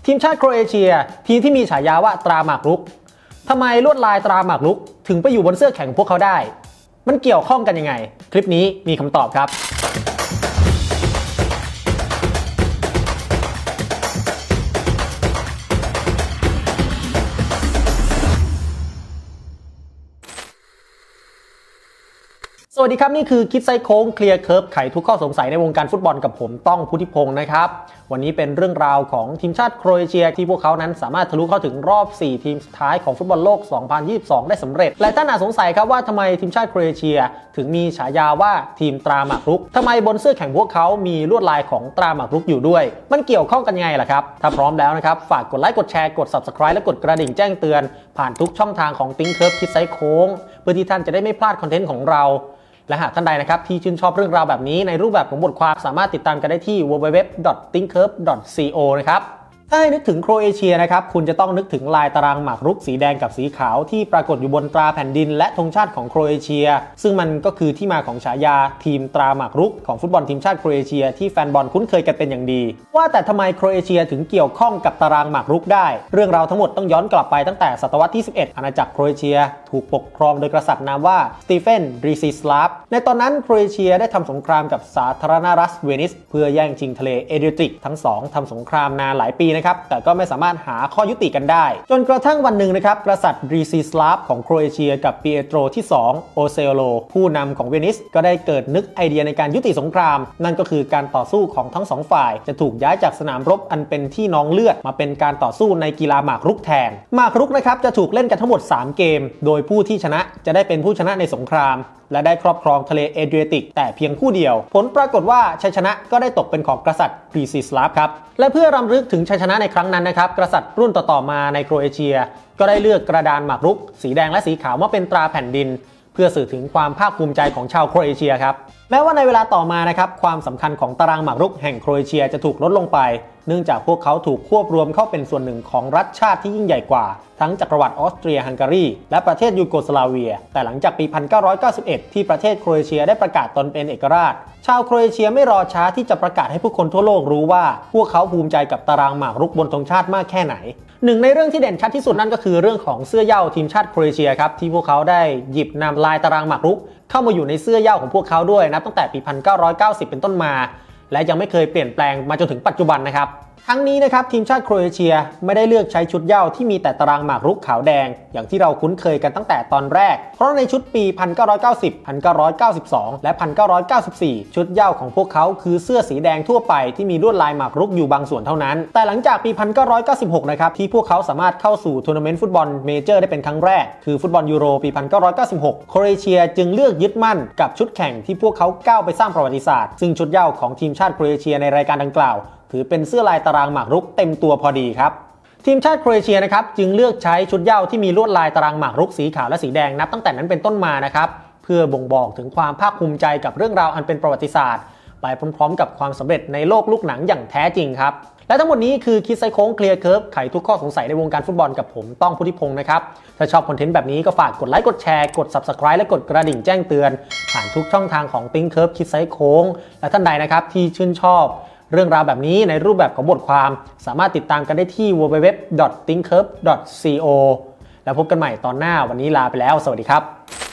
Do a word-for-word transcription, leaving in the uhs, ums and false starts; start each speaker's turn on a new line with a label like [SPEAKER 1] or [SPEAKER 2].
[SPEAKER 1] ทีมชาติโครเอเชียทีมที่มีฉายาว่าตราหมากรุกทำไมลวดลายตราหมากรุกถึงไปอยู่บนเสื้อแข่งของพวกเขาได้มันเกี่ยวข้องกันยังไงคลิปนี้มีคำตอบครับสวัสดีครับนี่คือคิดไซโค้งเคลียร์เคิร์ฟไขทุกข้อสงสัยในวงการฟุตบอลกับผมต้องพุทธิพงศ์นะครับวันนี้เป็นเรื่องราวของทีมชาติโครเอเชียที่พวกเขานั้นสามารถทะลุเข้าถึงรอบสี่ทีมสุดท้ายของฟุตบอลโลก สองพันยี่สิบสอง ได้สำเร็จหลายท่านอาจสงสัยครับว่าทำไมทีมชาติโครเอเชียถึงมีฉายาว่าทีมตราหมากรุกทำไมบนเสื้อแข่งพวกเขามีลวดลายของตราหมากรุกอยู่ด้วยมันเกี่ยวข้องกันยังไงล่ะครับถ้าพร้อมแล้วนะครับฝากกดไลค์กดแชร์กด ซับสไครบ์ และกดกระดิ่งแจ้งเตือนผ่านทุกช่องทางของ Think Curve คิดไซโค้งเพื่อที่ท่านจะได้ไม่พลาดคอนเทนต์ของเราและหากท่านใดนะครับที่ชื่นชอบเรื่องราวแบบนี้ในรูปแบบของบทความสามารถติดตามกันได้ที่ ดับเบิลยู ดับเบิลยู ดับเบิลยู ดอท think curve ดอท ซี โอ นะครับถ้าให้นึกถึงโครเอเชียนะครับคุณจะต้องนึกถึงลายตารางหมากรุกสีแดงกับสีขาวที่ปรากฏอยู่บนตราแผ่นดินและธงชาติของโครเอเชียซึ่งมันก็คือที่มาของฉายาทีมตราหมากรุกของฟุตบอลทีมชาติโครเอเชียที่แฟนบอลคุ้นเคยกันเป็นอย่างดีว่าแต่ทำไมโครเอเชียถึงเกี่ยวข้องกับตารางหมากรุกได้เรื่องราวทั้งหมดต้องย้อนกลับไปตั้งแต่ศตวรรษที่สิบเอ็ดอาณาจักรโครเอเชียถูกปกครองโดยกษัตริย์นามว่าสตีเฟน รีซิสลาฟในตอนนั้นโครเอเชียได้ทำสงครามกับสาธารณรัฐเวนิสเพื่อแย่งชิงทะเลเอเดรียติกทั้งสองทำสงครามนานหลายปีนะครับแต่ก็ไม่สามารถหาข้อยุติกันได้จนกระทั่งวันหนึ่งนะครับกษัตริย์รีซิสลาฟของโครเอเชียกับปีเอโตรที่สองโอเซโลผู้นำของเวนิสก็ได้เกิดนึกไอเดียในการยุติสงครามนั่นก็คือการต่อสู้ของทั้งสองฝ่ายจะถูกย้ายจากสนามรบอันเป็นที่นองเลือดมาเป็นการต่อสู้ในกีฬาหมากรุกแทนหมากรุกนะครับจะถูกเล่นกันทั้งหมดสามเกมโดยผู้ที่ชนะจะได้เป็นผู้ชนะในสงครามและได้ครอบครองทะเลเอเดรียติกแต่เพียงผู้เดียวผลปรากฏว่าชัยชนะก็ได้ตกเป็นของกษัตริย์รีซิสลาฟครับและเพื่อรำลึกถึงชัยชนะในครั้งนั้นนะครับกษัตริย์รุ่นต่อๆมาในโครเอเชียก็ได้เลือกกระดานหมากรุกสีแดงและสีขาวมาเป็นตราแผ่นดินเพื่อสื่อถึงความภาคภูมิใจของชาวโครเอเชียครับแม้ว่าในเวลาต่อมานะครับความสำคัญของตารางหมากรุกแห่งโครเอเชียจะถูกลดลงไปเนื่องจากพวกเขาถูกควบรวมเข้าเป็นส่วนหนึ่งของรัฐชาติที่ยิ่งใหญ่กว่าทั้งจักรวรรดิออสเตรียฮังการีและประเทศยูโกสลาเวียแต่หลังจากปี หนึ่งพันเก้าร้อยเก้าสิบเอ็ด ที่ประเทศโครเอเชียได้ประกาศตนเป็นเอกราชชาวโครเอเชียไม่รอช้าที่จะประกาศให้ผู้คนทั่วโลกรู้ว่าพวกเขาภูมิใจกับตารางหมากรุกบนธงชาติมากแค่ไหนหนึ่งในเรื่องที่เด่นชัดที่สุดนั่นก็คือเรื่องของเสื้อเหย้าทีมชาติโครเอเชียครับที่พวกเขาได้หยิบนำลายตารางหมากรุกเข้ามาอยู่ในเสื้อเหย้าของพวกเขาด้วยนับตั้งแต่ปี หนึ่งพันเก้าร้อยเก้าสิบ เป็นต้นมาและยังไม่เคยเปลี่ยนแปลงมาจนถึงปัจจุบันนะครับทั้งนี้นะครับทีมชาติโครเอเชียไม่ได้เลือกใช้ชุดเหย้าที่มีแต่ตารางหมากรุกขาวแดงอย่างที่เราคุ้นเคยกันตั้งแต่ตอนแรกเพราะในชุดปี หนึ่งพันเก้าร้อยเก้าสิบ หนึ่งพันเก้าร้อยเก้าสิบสอง และ หนึ่งพันเก้าร้อยเก้าสิบสี่ ชุดเหย้าของพวกเขาคือเสื้อสีแดงทั่วไปที่มีลวดลายหมากรุกอยู่บางส่วนเท่านั้นแต่หลังจากปี หนึ่งพันเก้าร้อยเก้าสิบหก นะครับที่พวกเขาสามารถเข้าสู่ทัวร์นาเมนต์ฟุตบอลเมเจอร์ได้เป็นครั้งแรกคือฟุตบอลยูโรปี หนึ่งพันเก้าร้อยเก้าสิบหก โครเอเชียจึงเลือกยึดมั่นกับชุดแข่งที่พวกเขาก้าวไปสร้างประวัติศาสตร์ซึ่งชุดเหย้าของทีมชาติโครเอเชียในรายการดังกล่าวถือเป็นเสื้อลายตารางหมากรุกเต็มตัวพอดีครับทีมชาติโครเอเชียนะครับจึงเลือกใช้ชุดเหย้าที่มีลวดลายตารางหมากรุกสีขาวและสีแดงนับตั้งแต่นั้นเป็นต้นมานะครับเพื่อบ่งบอกถึงความภาคภูมิใจกับเรื่องราวอันเป็นประวัติศาสตร์ไปพร้อมๆกับความสำเร็จในโลกลูกหนังอย่างแท้จริงครับและทั้งหมดนี้คือคิดไซโค้งเคลียร์เคิร์ฟไขทุกข้อสงสัยในวงการฟุตบอลกับผมต้องพุทธิพงศ์นะครับถ้าชอบคอนเทนต์แบบนี้ก็ฝากกดไลค์กดแชร์กด ซับสไครบ์ และกดกระดิ่งแจ้งเตือนผ่านทุกช่องทางของ Think Curve คิดไซโค้งและท่านใดนะครับที่ชื่นชอบเรื่องราวแบบนี้ในรูปแบบของบทความสามารถติดตามกันได้ที่ ดับเบิลยู ดับเบิลยู ดับเบิลยู ดอท think curve ดอท ซี โอ แล้วพบกันใหม่ตอนหน้าวันนี้ลาไปแล้วสวัสดีครับ